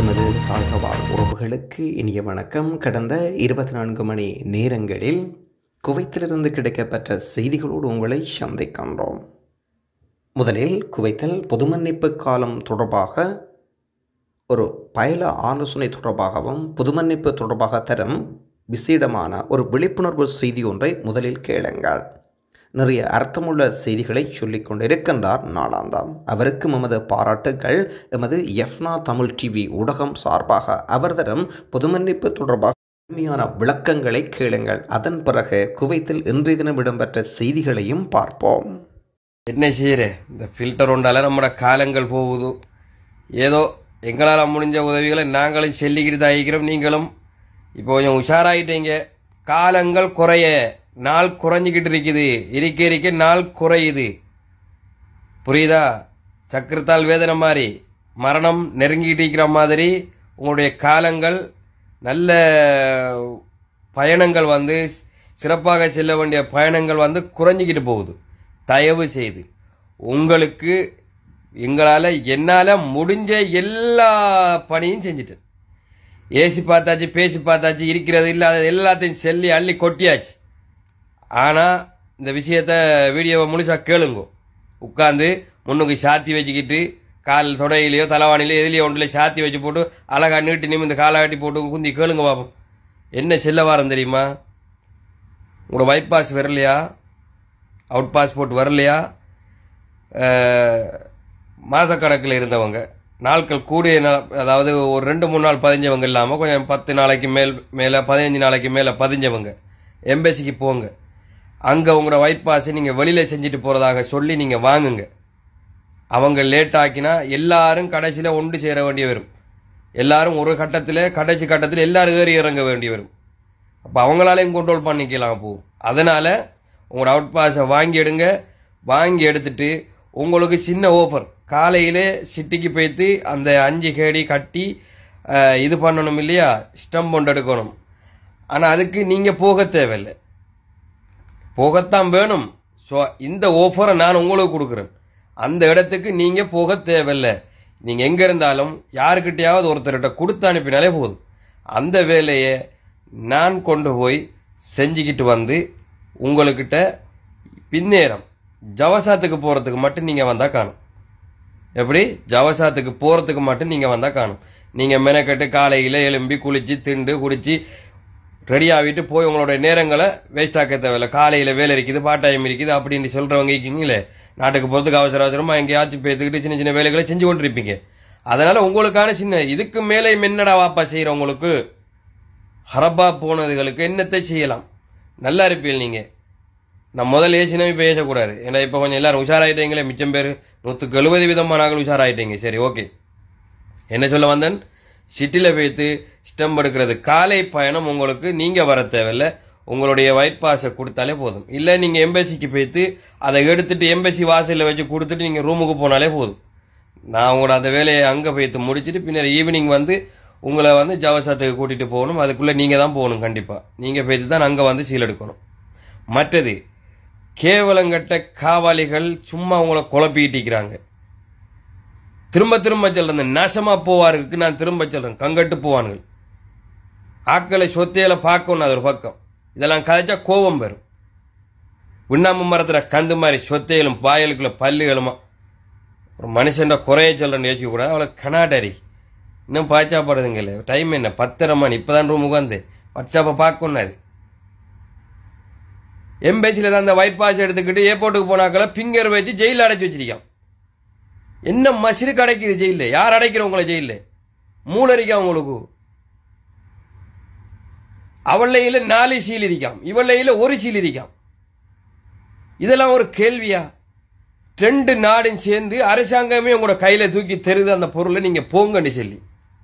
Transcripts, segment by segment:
எமது வாழ் உறவுகளுக்கு இனிய வணக்கம். கடந்த 24 மணி நேரங்களில் குவைத்திலிருந்து கிடைக்கப்பெற்ற செய்திகளோடு உங்களை சந்திக்கின்றோம். முதலில் குவைத்தில் பொது மன்னிப்பு காலம் தொடர்பாக ஒரு பயல ஆலோசனை தொடர்பாகவும் பொது மன்னிப்பு தொடர்பாக தரும் விசேடமான ஒரு விழிப்புணர்வு செய்தி ஒன்றை முதலில் கேளுங்கள். நிறைய அர்த்தமுள்ள செய்திகளை சொல்லிக் கொண்டிருக்கின்றார் நாளாந்தாம். அவருக்கு எமது பாராட்டுகள். எமது எஃப்னா தமிழ் டிவி ஊடகம் சார்பாக அவர் தரும் பொது மன்னிப்பு தொடர்பாக உண்மையான விளக்கங்களை கேளுங்கள். அதன் பிறகு குவைத்தில் இன்றைய தினம் இடம்பெற்ற செய்திகளையும் பார்ப்போம். என்ன செய்யற, இந்த ஃபில்டர் ஒன்றால நம்மட காலங்கள் போகுது. ஏதோ எங்களால் முடிஞ்ச உதவிகளை நாங்களும் செல்லிக்கிட்டு தான் இருக்கிறோம். நீங்களும் இப்போ கொஞ்சம் உஷாராயிட்டீங்க. காலங்கள் குறைய நாள் குறைஞ்சிக்கிட்டு இருக்குது. இருக்க நாள் குறையுது. புரியுதா? சக்கரத்தால் வேதனை மாதிரி மரணம் நெருங்கிட்டு இருக்கிற மாதிரி உங்களுடைய காலங்கள் நல்ல பயணங்கள் சிறப்பாக செல்ல வேண்டிய பயணங்கள் குறைஞ்சிக்கிட்டு போகுது. தயவு செய்து உங்களுக்கு என்னால் முடிஞ்ச எல்லா பணியும் செஞ்சுட்டு ஏசி பார்த்தாச்சு, பேசி பார்த்தாச்சு, இருக்கிறது இல்லாத எல்லாத்தையும் செல்லி அள்ளி கொட்டியாச்சு. ஆனால் இந்த விஷயத்த வீடியோவை முழுசாக கேளுங்க. உட்காந்து முன்னுக்கு சாத்தி வச்சுக்கிட்டு கால் தொடையிலையோ தலைவாணிலையோ எதுலையோ ஒன்றில் சாத்தி வச்சு போட்டு அழகா நீட்டு நிமிந்து காலை கட்டி போட்டு குந்தி கேளுங்க பாப்போம். என்ன செல்ல வாரம் தெரியுமா? உங்களோட வைப் பாஸ் வரலையா? அவுட் பாஸ்போர்ட் வரலையா? மாதக்கணக்கில் இருந்தவங்க, நாட்கள் கூடிய அதாவது ஒரு 2-3 நாள் பதிஞ்சவங்க இல்லாமல் கொஞ்சம் 10 நாளைக்கு மேலே 15 நாளைக்கு மேலே பதிஞ்சவங்க எம்பசிக்கு போங்க. அங்கே உங்களோட வைப் பாஸை நீங்கள் வெளியில் செஞ்சுட்டு போகிறதாக சொல்லி நீங்கள் வாங்குங்க. அவங்க லேட் ஆக்கினா எல்லாரும் கடைசியில் ஒன்று சேர வேண்டிய வரும். எல்லாரும் ஒரு கட்டத்தில் கடைசி கட்டத்தில் எல்லாரும் ஏறி இறங்க வேண்டி வரும். அப்போ அவங்களாலையும் கண்ட்ரோல் பண்ணிக்கலாம். போகும். அதனால் உங்களோட அவுட் பாஸை வாங்கி எடுங்க. வாங்கி எடுத்துட்டு உங்களுக்கு சின்ன ஓஃபர், காலையிலே சிட்டிக்கு போய்த்து அந்த 5 கேடி கட்டி இது பண்ணணும் இல்லையா, ஸ்டம்ப் ஒன்று எடுக்கணும். ஆனால் அதுக்கு நீங்கள் போக தேவையில்லை, போகத்தான் வேணும். ஸோ இந்த ஓஃபரை நான் உங்களுக்கு கொடுக்குறேன். அந்த இடத்துக்கு நீங்கள் போக தேவையில்லை. நீங்கள் எங்கே இருந்தாலும் யாருக்கிட்டையாவது ஒருத்தர்கிட்ட கொடுத்து அனுப்பினாலே போதும். அந்த வேலையை நான் கொண்டு போய் செஞ்சுக்கிட்டு உங்களுக்கிட்ட பின்னேரம் ஜவசாத்துக்கு போகிறதுக்கு மட்டும் நீங்கள் வந்தால் காணும். எப்படி? ஜவசாத்துக்கு போகிறதுக்கு மட்டும் நீங்கள் வந்தால் காணும். நீங்கள் மெனக்கட்டு காலையில் எலும்பி குளிச்சு திண்டு குடிச்சு ரெடி ஆகிட்டு போய் உங்களுடைய நேரங்களை வேஸ்ட் ஆக்க தேவையில்லை. காலையில் வேலை இருக்குது, பார்ட் டைம் இருக்குது அப்படின்னு சொல்கிறவங்க இருக்கீங்களே, நாட்டுக்கு போகிறதுக்கு அவசரமாக எங்கேயாச்சும் பேத்துக்கிட்டு சின்ன சின்ன வேலைகளை செஞ்சு கொண்டு இருப்பீங்க. அதனால் உங்களுக்கான சின்ன இதுக்கு மேலே என்னடா வாப்பா செய்கிறவங்களுக்கு ஹரப்பா போனதுகளுக்கு என்னத்தை செய்யலாம், நல்லா இருப்பீங்க நீங்கள். நான் முதல் ஏசினவே இப்போ ஏசக்கூடாது. ஏன்னா இப்போ கொஞ்சம் எல்லாரும் உஷாராயிட்டீங்களே, மிச்சம் பேர் 170% நாங்கள் உஷாராயிட்டீங்க. சரி, ஓகே. என்ன சொல்ல வந்தேன்? சிட்டியில் போய்த்து ஸ்டம்ப் எடுக்கிறது காலை பயணம் உங்களுக்கு நீங்கள் வர தேவையில்லை. உங்களுடைய வைட் பாஸை கொடுத்தாலே போதும். இல்லை நீங்கள் எம்பசிக்கு போய்த்து அதை எடுத்துட்டு எம்பசி வாசலில் வச்சு கொடுத்துட்டு நீங்கள் ரூமுக்கு போனாலே போதும். நான் உங்களோட அந்த வேலையை அங்கே போய்த்து முடிச்சுட்டு பின்னர் ஈவினிங் உங்களை ஜவசாத்துக்கு கூட்டிகிட்டு போகணும். அதுக்குள்ளே நீங்கள் தான் போகணும். கண்டிப்பாக நீங்கள் போய்த்து தான் அங்கே சீல் எடுக்கணும். மற்றது, கேவலங்கட்ட காவாலிகள் சும்மா உங்களை குழப்பிக்கிட்டிருக்கிறாங்க. திரும்ப திரும்ப சொல்றேன், நாசமா போவாருக்கு நான் திரும்ப சொல்றேன், கங்கட்டு போவானுங்கள். ஆக்களை சொத்தையில பார்க்கணும். அது ஒரு பக்கம். இதெல்லாம் கதைச்சா கோபம் வரும். உண்ணாம மரத்துல கந்து மாதிரி சொத்தையிலும் பாயலுக்குள்ள பல்லுகளுமா ஒரு மனுஷன் குறைய சொல்றேன்னு யோசிக்க கூடாது. அவளை கனாட்டரி இன்னும் பாய்ச்சாப்படுறதுங்க. இல்லை, டைம் என்ன 10:30 மணி. இப்பதான் ரூமுக்கு வாட்ஸ்அப்பை பார்க்கணும். அது எம்பசியில தான் அந்த வைட் பாஸ் எடுத்துக்கிட்டு ஏர்போர்ட்டுக்கு போனாக்களை பிங்கர் வச்சு ஜெயில அடைச்சி வச்சிருக்கான். என்ன மசிறுக்கு அடைக்குது ஜெயில? யார் அடைக்கிறவங்கள ஜெயில? மூளரிக்கா உங்களுக்கு? அவளையில 4 சீல் இருக்காம், இவளையில 1 சீல் இருக்காம். இதெல்லாம் ஒரு கேள்வியா? 2 நாடும் சேர்ந்து அரசாங்கமே உங்களோட கையில தூக்கி தருது அந்த பொருளை நீங்க போங்கன்னு சொல்லி.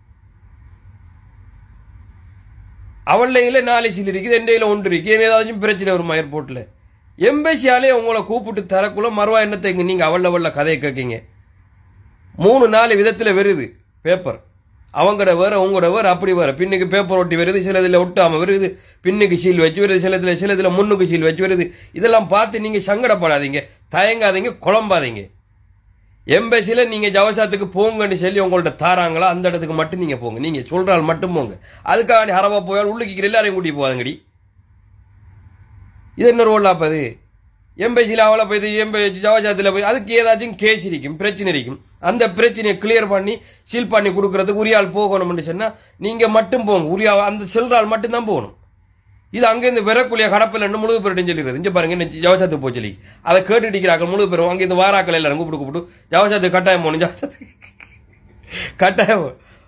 அவளையில 4 சீல் இருக்குது, எண்டையில 1 இருக்கு. ஏதாச்சும் பிரச்சனை வருமா ஏர்போர்ட்ல? எம்பசியாலே உங்களை கூப்பிட்டு தரக்குள்ள மறுவா என்னத்தை நீங்க அவள கதையை கேட்கீங்க. 3-4 விதத்தில் வருது பேப்பர். அவங்கட வேற உங்களோட வேற அப்படி வேற. பின்னுக்கு பேப்பர் ஒட்டி வருது, சிலதுல ஒட்டாம வருது, பின்னுக்கு சீல் வச்சு வருது, சிலதுல முன்னுக்கு சீல் வச்சு வருது. இதெல்லாம் பார்த்து நீங்க சங்கடப்படாதீங்க, தயங்காதீங்க, குழம்பாதீங்க. எம்பசில நீங்க ஜவசாத்துக்கு போங்கன்னு சொல்லி உங்கள்ட்ட தாராங்களா அந்த இடத்துக்கு மட்டும் நீங்க போங்க. நீங்க சொல்றால் மட்டும் போங்க. அதுக்காக ஹரவா போயால் உள்ளுக்கு எல்லாரையும் கூட்டி போவாங்கடி. இது என்ன ரோல் ஆப்பது? எம்பசில அவளை போய் ஜவசாத்துல போய் அதுக்கு ஏதாச்சும் கேஸ் இருக்கும், பிரச்சனை இருக்கும். அந்த பிரச்சனையை கிளியர் பண்ணி சீல் பண்ணி கொடுக்கறதுக்கு உரியால் போகணும்னு சொன்னா நீங்க மட்டும் போங்க. உரியா அந்த செல்றால் மட்டும் தான் போகணும். இது அங்கிருந்து விரக்குழிய கடப்பில் முழு பேரும் சொல்லிடுறது. இங்க பாருங்க என்ன ஜவசாத்துக்கு போச்சு அதை கேட்டுட்டிருக்கிறாங்க முழு பேரும். அங்கிருந்து வாராக்கள் எல்லாரும் கூப்பிட்டு ஜவசாத்துக்கு கட்டாயம் போகணும். ஜவசாத்துக்கு கட்டாயம்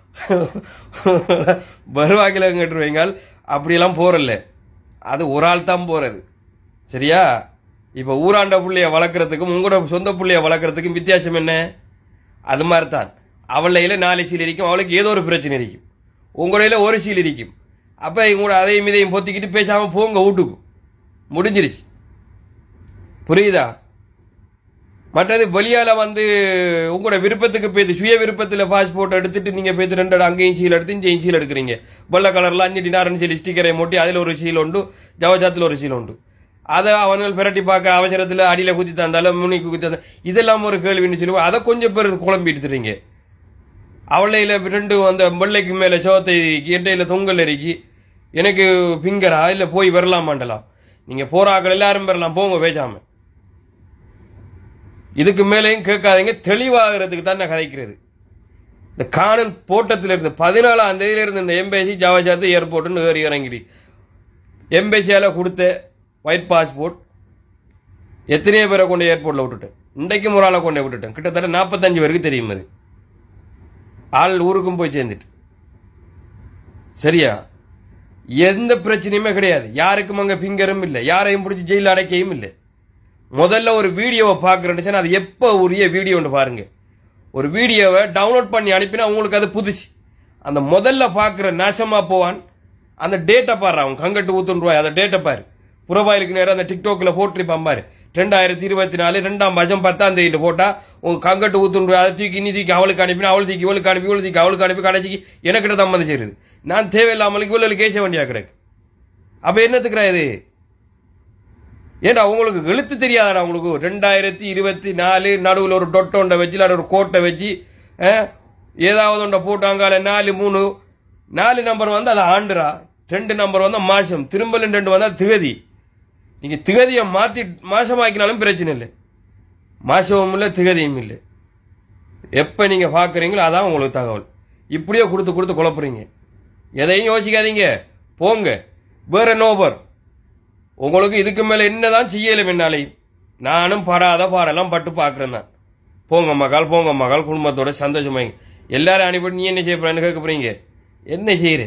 வருவாக்கில கேட்டுருவீங்க. அப்படியெல்லாம் போறல, அது ஒரு ஆள் தான் போறது. சரியா? இப்ப ஊராண்ட புள்ளைய வளர்க்கறதுக்கும் உங்களோட சொந்த புள்ளைய வளர்க்கறதுக்கும் வித்தியாசம் என்ன? அது மாதிரி தான். அவளையில 4 சீல் இருக்கும், அவளுக்கு ஏதோ ஒரு பிரச்சனை இருக்கும். உங்களையில ஒரு சீல் இருக்கும். அப்ப இவங்க அதையும் இதையும் பொத்திக்கிட்டு பேசாம போங்க வீட்டுக்கு. முடிஞ்சிருச்சு. புரியுதா? மற்றது வெளியால உங்களோட விருப்பத்துக்கு போய் சுய விருப்பத்தில் பாஸ்போர்ட் எடுத்துட்டு நீங்க போய் 2 அங்கேயும் சீல் எடுத்து இங்கேயும் சீல் எடுக்கிறீங்க. வெள்ளை கலர்ல 5 டினார்னு சொல்லி ஸ்டிக்கரை மூட்டி அதுல ஒரு சீல் உண்டு, ஜவசாத்துல ஒரு சீல் உண்டு. அதை அவர்கள் பிரட்டி பார்க்க அவசரத்தில் அடியில குத்தி தந்தாலும் முன்னிக்கு குத்தி தந்தா இதெல்லாம் ஒரு கேள்வின்னு சொல்லுவோம். அதை கொஞ்சம் பேர் குழம்பி எடுத்துறீங்க. அவளையில 2 அந்த வெள்ளைக்கு மேல சோத்தை எண்டையில தொங்கல் இறக்கி எனக்கு பிங்கரா இல்ல போய் வரலாமாண்டலாம். நீங்க போறாக்கள் எல்லாரும் வரலாம், போங்க பேசாம. இதுக்கு மேலேயும் கேட்காதீங்க. தெளிவாகிறதுக்கு தான் நான் கதைக்கிறது. இந்த காணன் போட்டத்தில் இருந்து 14ஆம் தேதியில இருந்து இந்த எம்பசி ஜவசாத்து ஏர்போர்ட்னு ஏறி இறங்கிடு. எம்பசியால கொடுத்த ஒயிட் பாஸ்போர்ட் எத்தனையோ பேரை கொண்டு ஏர்போர்ட்ல விட்டுட்டேன். இன்றைக்கும் ஒரு ஆளை கொண்டு விட்டுட்டேன். கிட்டத்தட்ட 45 பேருக்கு தெரியும். அது ஆள் ஊருக்கும் போய் சேர்ந்துட்டு. சரியா? எந்த பிரச்சனையுமே கிடையாது. யாருக்கும் அங்க பிங்கரும் இல்லை, யாரையும் பிடிச்சி ஜெயில அடைக்கையும் இல்லை. முதல்ல ஒரு வீடியோவை பாக்குறேன்னு அது எப்ப உரிய வீடியோன்னு பாருங்க. ஒரு வீடியோவை டவுன்லோட் பண்ணி அனுப்பினா உங்களுக்கு அது புதுசு. அந்த முதல்ல பாக்குற நாசமா போவான். அந்த டேட்டை பாரு, அவன் கங்கட்டு ஊத்துருவாய். அந்த டேட்டை பாரு. புறபாயிலுக்கு நேரம் அந்த டிக்டாக்ல போட்டிருப்பான் பாரு. 2024 2ஆம் மாசம் 10ஆம் தேதியில போட்டா உங்க கங்கட்டு ஊத்துருவாய். அதை தூக்கி இனி தூக்கி அவளுக்கு அனுப்பினா அவள் தூக்கி இவளுக்கு அனுப்பி இவளு தூக்கி அவளுக்கு அனுப்பி கடைசிக்கு எனக்கிட்ட சம்மந்தம் செய்யுது. நான் தேவையில்லாமலுக்கு இவ்வளவு கேச வேண்டியா கிடக்கு. அப்ப என்னத்துக்குறா இது? ஏண்டா உங்களுக்கு எழுத்து தெரியாதா? உங்களுக்கு 2024 நடுவில் ஒரு டொட்டை வச்சு ஒரு கோட்டை வச்சு ஏதாவது ஒன்றை போட்டாங்கால 4 நம்பர் அது ஆண்டுரா. 2 நம்பர் மாசம், திரும்ப 2 வந்தா திகதி. நீங்க திகதியை மாத்தி மாசமாக்கினாலும் பிரச்சனை இல்லை. மாசமும் இல்லை, திகதியும் இல்லை. எப்ப நீங்க பாக்குறீங்களோ அதான் உங்களுக்கு தகவல். இப்படியே கொடுத்து குழப்புறீங்க. எதையும் யோசிக்காதீங்க, போங்க. வேற நோபர் உங்களுக்கு இதுக்கு மேல என்னதான் செய்யல என்னாலே. நானும் படாத பாடெல்லாம் பட்டு பாக்குறேன் தான். போங்க மகள் குடும்பத்தோட சந்தோஷமாங்க. எல்லாரும் அனுப்பிட்டு நீ என்ன செய்ய போறேன்னு கேட்க போறீங்க. என்ன செய்யற?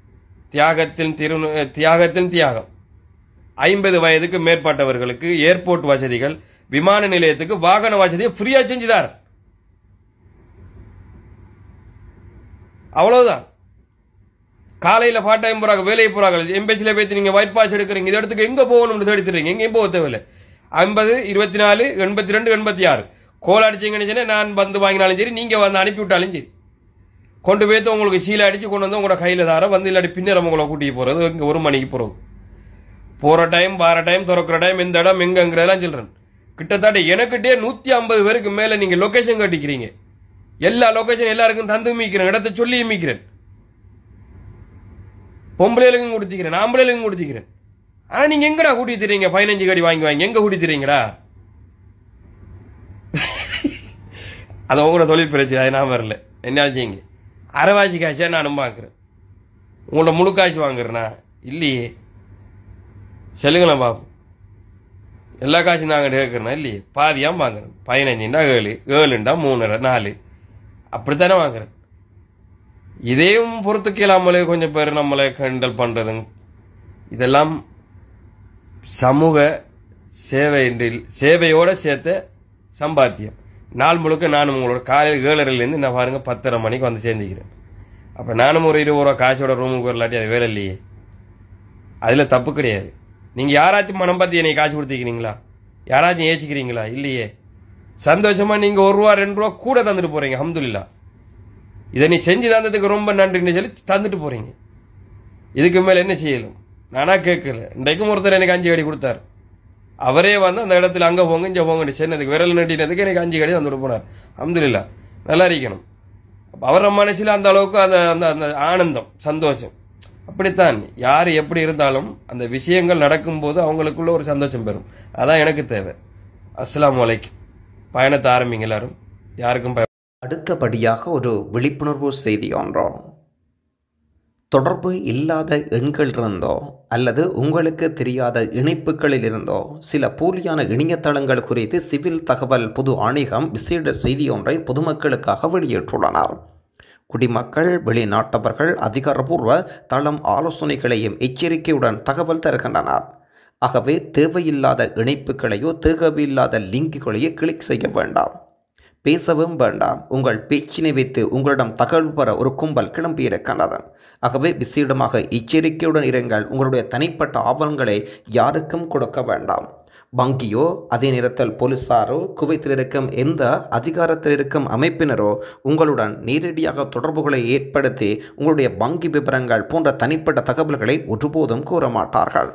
தியாகத்தின் தியாகம். 50 வயதுக்கு மேற்பட்டவர்களுக்கு ஏர்போர்ட் வசதிகள், விமான நிலையத்துக்கு வாகன வசதியை ஃப்ரீயா செஞ்சுதார். அவ்வளவுதான். காலையில பார்ட் டைம் போறாங்க, வேலையை போறாங்க. எம்பசில போய் நீங்க ஒயிட் பாஸ் எடுக்கிறீங்க. இந்த இடத்துக்கு எங்க போகணும்னு தேடித்துறீங்க. எங்கேயும் போக தேவையில்லை. 50, 24, 82, 86 கோல் அடிச்சீங்கன்னு நான் வாங்கினாலும் சரி, நீங்க அனுப்பி விட்டாலும் சரி, கொண்டு போய் உங்களுக்கு சீல அடிச்சு கொண்டு வந்து உங்களோட கையில தார இல்லாட்டி பின்னர் உங்களை கூட்டிட்டு போறது. இங்க 1 மணிக்கு போறது. போற டைம், வார டைம், திறக்கிற டைம், எந்த இடம் எங்கிறதெல்லாம் சொல்றேன். கிட்டத்தட்ட எனக்கிட்டே 150 பேருக்கு மேல நீங்க லொகேஷன் கட்டிக்கிறீங்க. எல்லா லொகேஷன் எல்லாருக்கும் தந்து மீக்கிறேன், இடத்தை சொல்லி மீக்கிறேன். பொம்பளைகளுக்கும் கொடுத்திக்கிறேன், ஆம்பளைகளுக்கும் கொடுத்திக்கிறேன். ஆனா நீங்க எங்கடா கூட்டி தரீங்க? 15 கடி வாங்கி எங்க கூட்டி தரீங்கடா? அது உங்களோட தொழில் பிரச்சனை. அது நான் வரல. என்ன செய்யுங்க? அரைவாசி காய்ச்சா நானும் பாக்குறேன். உங்களோட முழு காய்ச்சி வாங்குறேனா? இல்லையே. சொல்லுங்களேன் பாப்போம். எல்லா காய்ச்சும் நாங்க கேட்கறேனா? இல்லையே. பாதியாம் வாங்குறேன். 15ண்டா 7, 7ண்டா 3.5, 4 அப்படித்தானே வாங்குறேன். இதையும் பொறுத்துக்கு இல்லாமலே கொஞ்சம் பேர் நம்மளை கண்டல் பண்றதுங்க. இதெல்லாம் சமூக சேவையோட சேர்த்த சம்பாத்தியம். நாள் முழுக்க நானும் உங்களோட காலையில் 7:30 நான் பாருங்க 10:30 மணிக்கு வந்து சேர்ந்துக்கிறேன். அப்ப நானும் ஒரு 20 ரூபா காய்ச்சோட ரூமுக்கு வரலாட்டி அது வேலை இல்லையே. அதுல தப்பு கிடையாது. நீங்க யாராச்சும் மனம் பார்த்து என்னை காய்ச்சி கொடுத்துக்கிறீங்களா? யாராச்சும் ஏச்சிக்கிறீங்களா? இல்லையே. சந்தோஷமா நீங்க 1 ரூபா 2 ரூபா கூட தந்துட்டு போறீங்க. அல்ஹம்துலில்லாஹ். இதை நீ செஞ்சு தந்ததுக்கு ரொம்ப நன்றின்னு சொல்லி தந்துட்டு போறீங்க. இதுக்கு மேல என்ன செய்யலும்? நானா கேட்கல. இன்றைக்கும் ஒருத்தர் எனக்கு 5 கடி கொடுத்தாரு. அவரே வந்து அந்த இடத்துல அங்கே போங்க இங்கே போங்க சொன்னதுக்கு விரல் நட்டினதுக்கு எனக்கு 5 கடி வந்துட்டு போனார். அல்ஹம்துலில்லாஹ் நல்லா இருக்கணும். அவர மனசில் அந்த அளவுக்கு அந்த அந்த அந்த ஆனந்தம் சந்தோஷம். அப்படித்தான் யார் எப்படி இருந்தாலும் அந்த விஷயங்கள் நடக்கும்போது அவங்களுக்குள்ள ஒரு சந்தோஷம் பெறும். அதான் எனக்கு தேவை. அஸ்ஸலாமு அலைக்கும். பயணத்தை ஆரம்பிங்க எல்லாரும். யாருக்கும் அடுத்தபடியாக ஒரு விழிப்புணர்வு செய்தி ஒன்றோ, தொடர்பு இல்லாத எண்கள் இருந்தோ அல்லது உங்களுக்கு தெரியாத இணைப்புகளில் இருந்தோ சில போலியான இணையதளங்கள் குறித்து சிவில் தகவல் பொது ஆணையகம் விசேட செய்தி ஒன்றை பொதுமக்களுக்காக வெளியிட்டுள்ளனர். குடிமக்கள், வெளிநாட்டவர்கள் அதிகாரப்பூர்வ தளம் ஆலோசனைகளையும் எச்சரிக்கையுடன் தகவல் தருகின்றனர். ஆகவே தேவையில்லாத இணைப்புகளையோ தேவையில்லாத லிங்குகளையோ கிளிக் செய்ய வேண்டாம், பேசவும் வேண்டாம். உங்கள் பேச்சினை வைத்து உங்களிடம் தகவல் பெற ஒரு கும்பல் கிளம்பியிருக்கின்றது. ஆகவே விசேடமாக எச்சரிக்கையுடன் இருங்கள். உங்களுடைய தனிப்பட்ட ஆவணங்களை யாருக்கும் கொடுக்க வேண்டாம். வங்கியோ அதே நேரத்தில் போலீசாரோ குவைத்தில் இருக்கும் எந்த அதிகாரத்தில் இருக்கும் அமைப்பினரோ உங்களுடன் நேரடியாக தொடர்புகளை ஏற்படுத்தி உங்களுடைய வங்கி விவரங்கள் போன்ற தனிப்பட்ட தகவல்களை ஒருபோதும் கூற மாட்டார்கள்.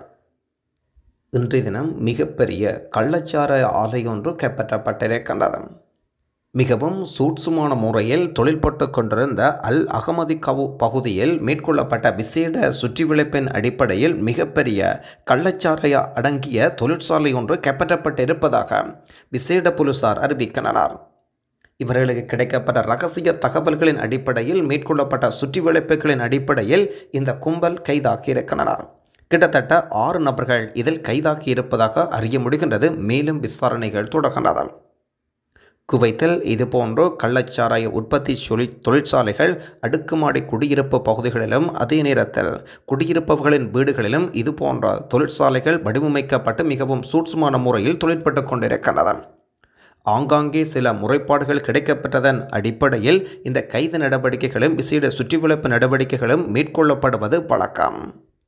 இன்றைய தினம் மிகப்பெரிய கள்ளச்சார ஆலை ஒன்று கைப்பற்றப்பட்டிருக்கின்றது. மிகவும் சூட்சுமான முறையில் தொழில்பட்டு கொண்டிருந்த அல் அகமதி பகுதியில் மேற்கொள்ளப்பட்ட விசேட சுற்றிவளைப்பின் அடிப்படையில் மிகப்பெரிய கள்ளச்சாரை அடங்கிய தொழிற்சாலை ஒன்று கைப்பற்றப்பட்டிருப்பதாக விசேட போலீசார் அறிவிக்கின்றனர். இவர்களுக்கு கிடைக்கப்பட்ட இரகசிய தகவல்களின் அடிப்படையில் மேற்கொள்ளப்பட்ட சுற்றிவளைப்புகளின் அடிப்படையில் இந்த கும்பல் கைதாகியிருக்கின்றனர். கிட்டத்தட்ட 6 நபர்கள் இதில் கைதாகி இருப்பதாக அறிய முடிகின்றது. மேலும் விசாரணைகள் தொடர்கின்றன. குவைத்தில் இதுபோன்று கள்ளச்சாராய உற்பத்தி தொழிற்சாலைகள் அடுக்குமாடி குடியிருப்பு பகுதிகளிலும் அதே நேரத்தில் குடியிருப்பவர்களின் வீடுகளிலும் இதுபோன்ற தொழிற்சாலைகள் வடிவமைக்கப்பட்டு மிகவும் சூட்சுமான முறையில் தொழிற்பட்டு கொண்டிருக்கின்றன. ஆங்காங்கே சில முறைப்பாடுகள் கிடைக்கப்பட்டதன் அடிப்படையில் இந்த கைது நடவடிக்கைகளும் விசேட சுற்றிவளைப்பு நடவடிக்கைகளும் மேற்கொள்ளப்படுவது வழக்கம்.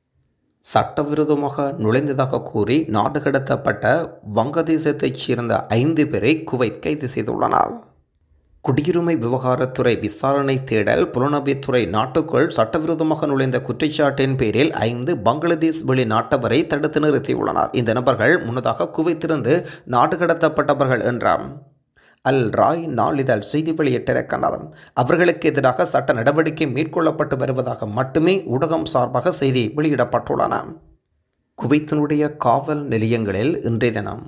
சட்டவிரோதமாக நுழைந்ததாக கூறி நாடு கடத்தப்பட்ட வங்கதேசத்தைச் சேர்ந்த 5 பேரை குவைத் கைது செய்துள்ளனர். குடியுரிமை விவகாரத்துறை விசாரணை தேடல் புலனாய்வுத்துறை நாட்டுக்குள் சட்டவிரோதமாக நுழைந்த குற்றச்சாட்டின் பேரில் 5 பங்களாதேஷ் வெளிநாட்டவரை தடுத்து நிறுத்தியுள்ளனர். இந்த நபர்கள் முன்னதாக குவைத்திலிருந்து நாடு கடத்தப்பட்டவர்கள் என்றார் அல் ராய் நாளிதழ் செய்தி வெளியிட்டிருக்கின்றனர். அவர்களுக்கு எதிராக சட்ட நடவடிக்கை மேற்கொள்ளப்பட்டு வருவதாக மட்டுமே ஊடகம் சார்பாக செய்தி வெளியிடப்பட்டுள்ளன. குவைத்தினுடைய காவல் நிலையங்களில் இன்றைய தினம்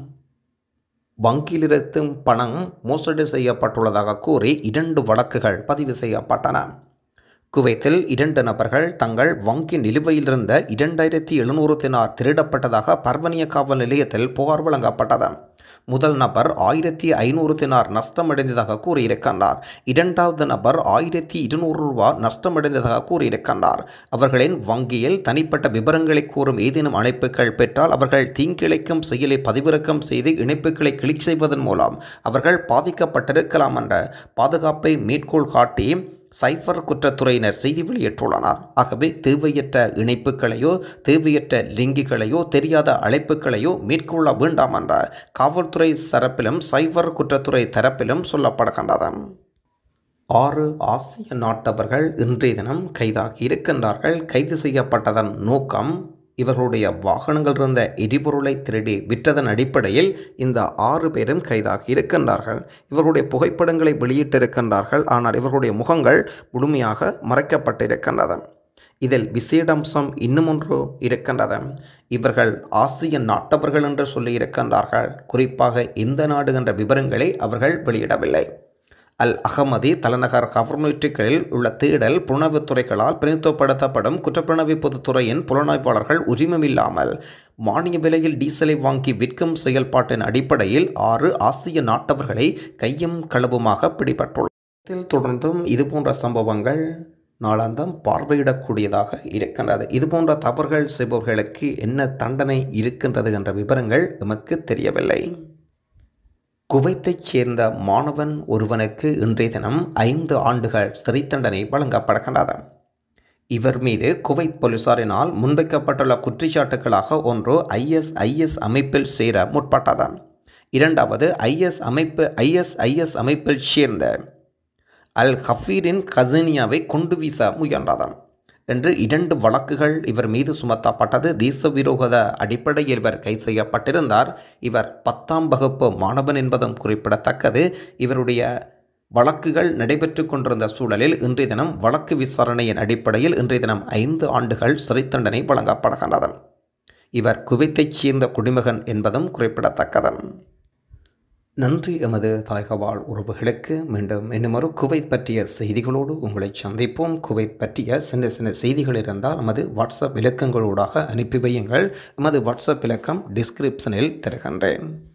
வங்கியிலிருந்தும் பணம் மோசடி செய்யப்பட்டுள்ளதாக கூறி 2 வழக்குகள் பதிவு செய்யப்பட்டன. குவைத்தில் 2 நபர்கள் தங்கள் வங்கி நிலுவையில் இருந்த 2700 தினார் திருடப்பட்டதாக பர்வனிய காவல் நிலையத்தில் புகார் வழங்கப்பட்டது. முதல் நபர் 1500 தினார் நஷ்டமடைந்ததாக கூறியிருக்கின்றார். 2வது நபர் 1200 ரூபாய் நஷ்டமடைந்ததாக கூறியிருக்கின்றார். அவர்களின் வங்கியில் தனிப்பட்ட விவரங்களை கூறும் ஏதேனும் அழைப்புகள் பெற்றால் அவர்கள் தீங்கிழைக்கும் செயலை பதிவிறக்கம் செய்து இணைப்புகளை கிளிக் செய்வதன் மூலம் அவர்கள் பாதிக்கப்பட்டிருக்கலாம் என்ற பாதுகாப்பை மேற்கோள் காட்டி சைபர் குற்றத்துறையினர் செய்தி வெளியிட்டுள்ளனர். ஆகவே தேவையற்ற இணைப்புகளையோ தேவையற்ற லிங்குகளையோ தெரியாத அழைப்புகளையோ மேற்கொள்ள வேண்டாம் என்ற காவல்துறை தரப்பிலும் சைபர் குற்றத்துறை தரப்பிலும் சொல்லப்படுகின்றது. 6 ஆசிய நாட்டவர்கள் இன்றைய தினம் கைதாகி இருக்கின்றார்கள். கைது செய்யப்பட்டதன் நோக்கம் இவர்களுடைய வாகனங்கள் இருந்த எரிபொருளை திருடி விற்றதன் அடிப்படையில் இந்த 6 பேரும் கைதாகி இருக்கின்றார்கள். இவர்களுடைய புகைப்படங்களை வெளியிட்டிருக்கின்றார்கள். ஆனால் இவர்களுடைய முகங்கள் முழுமையாக மறைக்கப்பட்டிருக்கின்றது. இதில் விசேடம்சம் இன்னுமொன்று இருக்கின்றது. இவர்கள் ஆசிய நாட்டவர்கள் என்று சொல்லியிருக்கின்றார்கள். குறிப்பாக இந்த நாடு என்ற விவரங்களை அவர்கள் வெளியிடவில்லை. அல் அகமதி தலைநகர் கவர்னேட்டுகளில் உள்ள தேடல் புலனாய்வுத்துறைகளால் பிரதிநிதித்துவப்படுத்தப்படும் குற்றப்புலனாய்வு பொதுத்துறையின் புலனாய்வாளர்கள் உரிமமில்லாமல் மானிய விலையில் டீசலை வாங்கி விற்கும் செயல்பாட்டின் அடிப்படையில் 6 ஆசிய நாட்டவர்களை கையும் களவுமாக பிடிபட்டுள்ளனர். தொடர்ந்தும் இதுபோன்ற சம்பவங்கள் நாளாந்தம் பார்வையிடக்கூடியதாக இருக்கின்றது. இதுபோன்ற தவறுகள் செய்பவர்களுக்கு என்ன தண்டனை இருக்கின்றது என்ற விவரங்கள் நமக்கு தெரியவில்லை. குவைத்தைச் சேர்ந்த மாணவன் ஒருவனுக்கு இன்றைய தினம் 5 ஆண்டுகள் சிறை தண்டனை வழங்கப்படுகின்றது. இவர் மீது குவைத் போலீசாரினால் முன்வைக்கப்பட்டுள்ள குற்றச்சாட்டுகளாக ஒன்று ISIS அமைப்பில் சேர முற்பட்டது. 2வது ISIS அமைப்பில் சேர்ந்த அல் ஹஃபீரின் கசினியாவை கொண்டு வீச முயன்றது. என்று 2 வழக்குகள் இவர் மீது சுமத்தப்பட்டது. தேச விரோத அடிப்படையில் இவர் கைது செய்யப்பட்டிருந்தார். இவர் 10ஆம் வகுப்பு மாணவன் என்பதும் குறிப்பிடத்தக்கது. இவருடைய வழக்குகள் நடைபெற்று கொண்டிருந்த சூழலில் இன்றைய தினம் வழக்கு விசாரணையின் அடிப்படையில் இன்றைய தினம் 5 ஆண்டுகள் சிறை தண்டனை வழங்கப்படுகின்றது. இவர் குவைத்தைச் சேர்ந்த குடிமகன் என்பதும் குறிப்பிடத்தக்கது. நன்றி எமது தாயகவாழ் உறவுகளுக்கு. மீண்டும் இன்னுமொரு குவைத் பற்றிய செய்திகளோடு உங்களை சந்திப்போம். குவைத் பற்றிய சின்ன சின்ன செய்திகள் இருந்தால் நமது வாட்ஸ்அப் இலக்கங்களூடாக அனுப்பி வையுங்கள். எமது வாட்ஸ்அப் இலக்கம் டிஸ்கிரிப்ஷனில் தருகின்றேன்.